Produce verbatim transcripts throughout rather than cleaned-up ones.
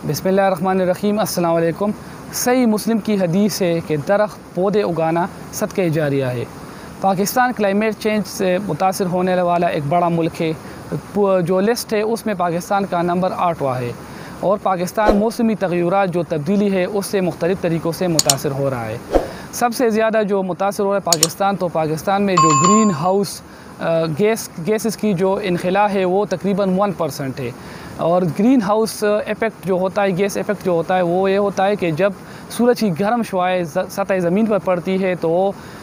बिस्मिल्लाहिर्रहमानिर्रहीम। अस्सलाम वालेकुम। सही मुस्लिम की हदीस है कि दरख्त पौधे उगाना सदक़े जारिया है। पाकिस्तान क्लाइमेट चेंज से मुतासिर होने वाला एक बड़ा मुल्क है। जो लिस्ट है उसमें पाकिस्तान का नंबर आठवां है और पाकिस्तान मौसमी तग़य्युरात जो तब्दीली है उससे मुख्तलिफ़ तरीक़ों से मुतासिर हो रहा है। सबसे ज़्यादा जो मुतासिर हो रहा है पाकिस्तान, तो पाकिस्तान में जो ग्रीन हाउस गैस गैसेस की जो इनखला है वो तकरीबन वन परसेंट है। और ग्रीन हाउस इफ़ेक्ट जो होता है, गैस इफ़ेक्ट जो होता है वो ये होता है कि जब सूरज की गर्म शुआएँ सतह ज़मीन पर पड़ती है तो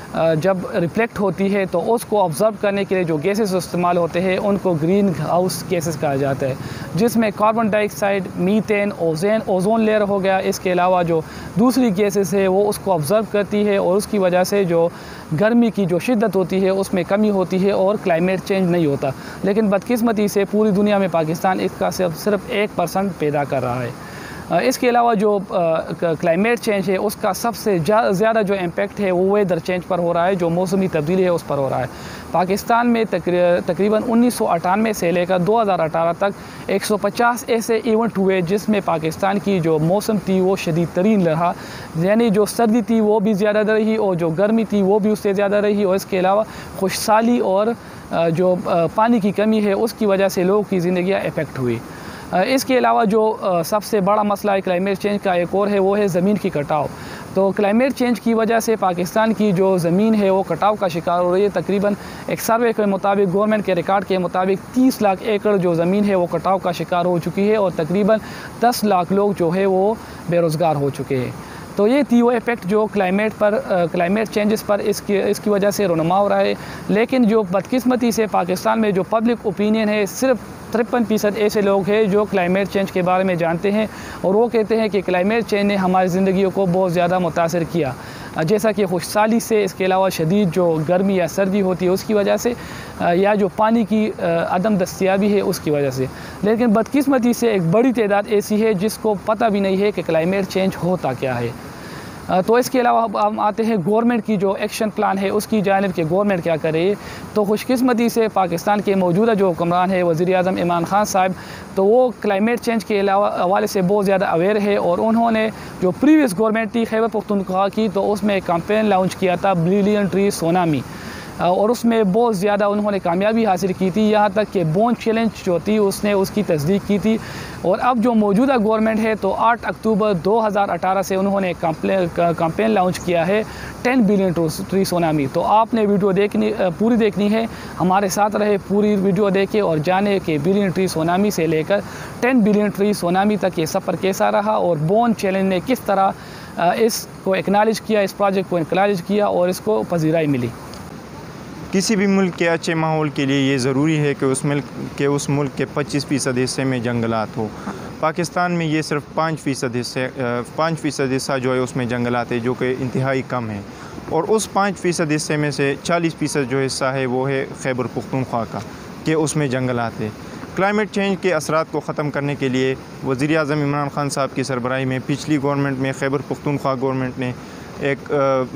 जब रिफ्लेक्ट होती है तो उसको ऑब्ज़र्व करने के लिए जो गैसेस इस्तेमाल होते हैं उनको ग्रीन हाउस गैसेस कहा जाता है, जिसमें carbon dioxide, methane, ozone ozone layer हो गया। इसके अलावा जो दूसरी गैसेस है वो उसको ऑब्ज़र्व करती है और उसकी वजह से जो गर्मी की जो शिद्दत होती है उसमें कमी होती है और क्लाइमेट चेंज नहीं होता। लेकिन बदकिस्मती से पूरी दुनिया में पाकिस्तान इसका सिर्फ सिर्फ एक परसेंट पैदा कर रहा है। इसके अलावा जो क्लाइमेट चेंज है उसका सबसे ज़्यादा जो इम्पेक्ट है वो वेदर चेंज पर हो रहा है, जो मौसमी तब्दीली है उस पर हो रहा है। पाकिस्तान में तकरीबन उन्नीस सौ अट्ठानवे से लेकर दो हज़ार अठारह तक एक सौ पचास ऐसे इवेंट हुए जिसमें पाकिस्तान की जो मौसम थी वो शदीद तरीन रहा, यानी जो सर्दी थी वो भी ज़्यादा रही और जो गर्मी थी वो भी उससे ज़्यादा रही। और इसके अलावा खुशहाली और जो पानी की कमी है उसकी वजह से लोगों की ज़िंदगियाँ इफ़ेक्ट हुई। इसके अलावा जो सबसे बड़ा मसला है क्लाइमेट चेंज का एक और है वो है ज़मीन की कटाव। तो क्लाइमेट चेंज की वजह से पाकिस्तान की जो ज़मीन है वो कटाव का शिकार हो रही है। तकरीबन एक सर्वे के मुताबिक, गवर्नमेंट के रिकॉर्ड के मुताबिक तीस लाख एकड़ जो ज़मीन है वो कटाव का शिकार हो चुकी है और तकरीबन दस लाख लोग जो है वो बेरोज़गार हो चुके हैं। तो ये थी वो इफ़ेक्ट जो क्लाइमेट पर क्लाइमेट चेंजेस पर इसकी इसकी वजह से रोनुमा हो रहा है। लेकिन जो बदकिस्मती से पाकिस्तान में जो पब्लिक ओपिनियन है, सिर्फ तिरपन फ़ीसद ऐसे लोग हैं जो क्लाइमेट चेंज के बारे में जानते हैं और वो कहते हैं कि क्लाइमेट चेंज ने हमारी ज़िंदगी को बहुत ज़्यादा मुतासिर किया, जैसा कि खुशहाली से, इसके अलावा शदीद जो गर्मी या सर्दी होती है उसकी वजह से, या जो पानी की अदम दस्तियाबी है उसकी वजह से। लेकिन बदकिस्मती से एक बड़ी तादाद ऐसी है जिसको पता भी नहीं है कि क्लाइमेट चेंज होता क्या है। तो इसके अलावा हम आते हैं गवर्नमेंट की जो एक्शन प्लान है उसकी जानिब के गवर्नमेंट क्या करे। तो खुशकिस्मती से पाकिस्तान के मौजूदा जो हुक्मरान है वज़ीर आज़म इमरान खान साहब, तो वो क्लाइमेट चेंज के अलावा हवाले से बहुत ज़्यादा अवेयर है और उन्होंने जो प्रीवियस गवर्नमेंट थी खैबर पख्तूनख्वा की, तो उसमें एक कैंपेन लॉन्च किया था बिलियन ट्री सोनामी, और उसमें बहुत ज़्यादा उन्होंने कामयाबी हासिल की थी। यहाँ तक कि बोन चैलेंज जो थी उसने उसकी तस्दीक की थी। और अब जो मौजूदा गवर्नमेंट है तो आठ अक्टूबर दो हज़ार अठारह से उन्होंने कैंपेन लॉन्च किया है टेन बिलियन ट्री सोनामी। तो आपने वीडियो देखनी पूरी देखनी है, हमारे साथ रहे, पूरी वीडियो देखे और जाने कि बिलियन ट्री सोनामी से लेकर टेन बिलियन ट्री सोनामी तक ये सफ़र कैसा रहा और बोन चैलेंज ने किस तरह इसको एक्नॉलेज किया, इस प्रोजेक्ट को एक्नॉलेज किया और इसको पजीराई मिली। किसी भी मुल्क के अच्छे माहौल के लिए ये ज़रूरी है कि उस मुल्क के उस मुल्क के पच्चीस फ़ीसद हिस्से में जंगलात हो। पाकिस्तान में ये सिर्फ पाँच फ़ीसद हिस्से पाँच फ़ीसद हिस्सा जो है उसमें जंगलात है, जो कि इंतहाई कम है। और उस पाँच फ़ीसद हिस्से में से चालीस फ़ीसद जो हिस्सा है वो है खैबर पख्तूनख्वा का, कि उसमें जंगलात है। क्लाइमेट चेंज के असरात को ख़त्म करने के लिए वज़ीर आज़म इमरान खान साहब की सरबराही में पिछली गवर्नमेंट में खैबर पख्तूनख्वा गवर्नमेंट ने एक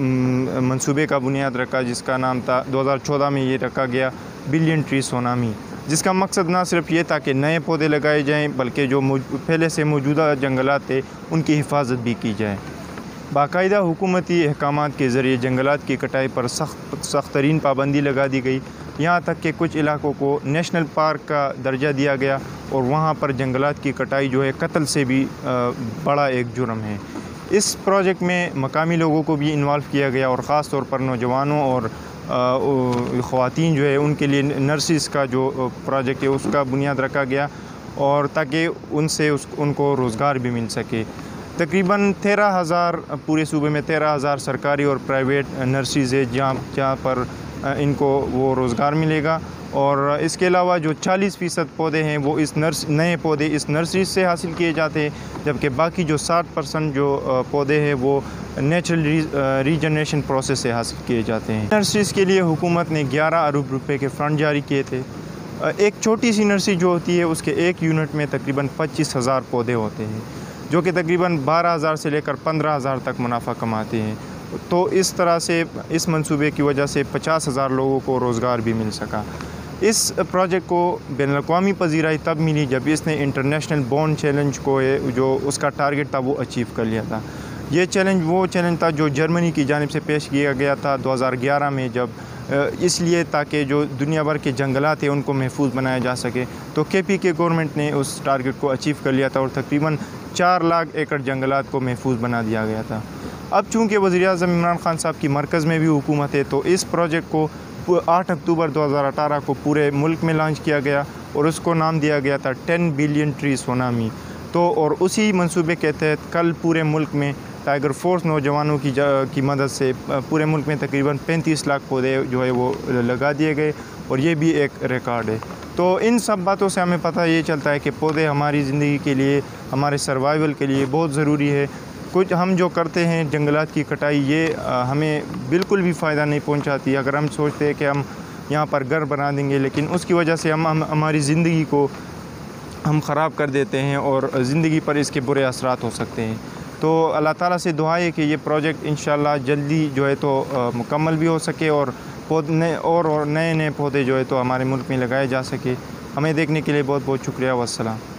मंसूबे का बुनियाद रखा, जिसका नाम था दो हज़ार चौदह में ये रखा गया बिलियन ट्री सोनामी, जिसका मकसद ना सिर्फ ये था कि नए पौधे लगाए जाएं बल्कि जो पहले से मौजूदा जंगलात थे उनकी हिफाजत भी की जाए। बाकायदा हुकूमती अहकामात के ज़रिए जंगलात की कटाई पर सख्त सख्त तरीन पाबंदी लगा दी गई। यहाँ तक कि कुछ इलाकों को नेशनल पार्क का दर्जा दिया गया और वहाँ पर जंगलात की कटाई जो है कत्ल से भी बड़ा एक जुर्म है। इस प्रोजेक्ट में मकामी लोगों को भी इन्वॉल्व किया गया और ख़ास तौर पर नौजवानों और ख़वातीन जो है उनके लिए नर्सिस का जो प्रोजेक्ट है उसका बुनियाद रखा गया, और ताकि उनसे उस उनको रोज़गार भी मिल सके। तकरीबन तेरह हज़ार पूरे सूबे में तेरह हज़ार सरकारी और प्राइवेट नर्सिस है जहाँ जहाँ पर इनको वो रोज़गार मिलेगा। और इसके अलावा जो चालीस फ़ीसद पौधे हैं वो इस नर्स नए पौधे इस नर्सरी से हासिल किए जाते हैं, जबकि बाकी जो साठ परसेंट जो पौधे हैं वो नेचुरल रीजनरेशन प्रोसेस से हासिल किए जाते हैं। नर्सरीज़ के लिए हुकूमत ने ग्यारह अरब रुपए के फ़ंड जारी किए थे। एक छोटी सी नर्सरी जो होती है उसके एक यूनिट में तकरीबन पच्चीस हज़ार पौधे होते हैं, जो कि तकरीबन बारह हज़ार से लेकर पंद्रह हज़ार तक मुनाफा कमाते हैं। तो इस तरह से इस मंसूबे की वजह से पचास हज़ार लोगों को रोज़गार भी मिल सका। इस प्रोजेक्ट को बैनुल-अक़वामी पज़ीराई तब मिली जब इसने इंटरनेशनल बॉन्ड चैलेंज को जो उसका टारगेट था वो अचीव कर लिया था। ये चैलेंज वो चैलेंज था जो जर्मनी की जानिब से पेश किया गया था दो हज़ार ग्यारह में, जब इसलिए ताकि जो दुनिया भर के जंगलात हैं उनको महफूज बनाया जा सके। तो के पी के गवर्नमेंट ने उस टारगेट को अचीव कर लिया था और तकरीबन चार लाख एकड़ जंगलात को महफूज बना दिया गया था। अब चूँकि वज़ीर-ए-आज़म इमरान खान साहब की मरकज़ में भी हुकूमत है, तो इस प्रोजेक्ट को आठ अक्टूबर दो हज़ार अठारह को पूरे मुल्क में लॉन्च किया गया और उसको नाम दिया गया था टेन बिलियन ट्री सुनामी। तो और उसी मंसूबे के तहत कल पूरे मुल्क में टाइगर फोर्स नौजवानों की की मदद से पूरे मुल्क में तकरीबन पैंतीस लाख पौधे जो है वो लगा दिए गए और ये भी एक रिकॉर्ड है। तो इन सब बातों से हमें पता ये चलता है कि पौधे हमारी ज़िंदगी के लिए, हमारे सर्वाइवल के लिए बहुत ज़रूरी है। कुछ हम जो करते हैं जंगलात की कटाई, ये हमें बिल्कुल भी फ़ायदा नहीं पहुंचाती। अगर हम सोचते हैं कि हम यहाँ पर घर बना देंगे, लेकिन उसकी वजह से हम, हम हमारी ज़िंदगी को हम ख़राब कर देते हैं और ज़िंदगी पर इसके बुरे असरात हो सकते हैं। तो अल्लाह ताला से दुआ है कि ये प्रोजेक्ट इंशाल्लाह जल्दी जो है तो मुकम्मल भी हो सके और पौधे और और नए नए पौधे जो है तो हमारे मुल्क में लगाए जा सके। हमें देखने के लिए बहुत बहुत शुक्रिया। वस्सलाम।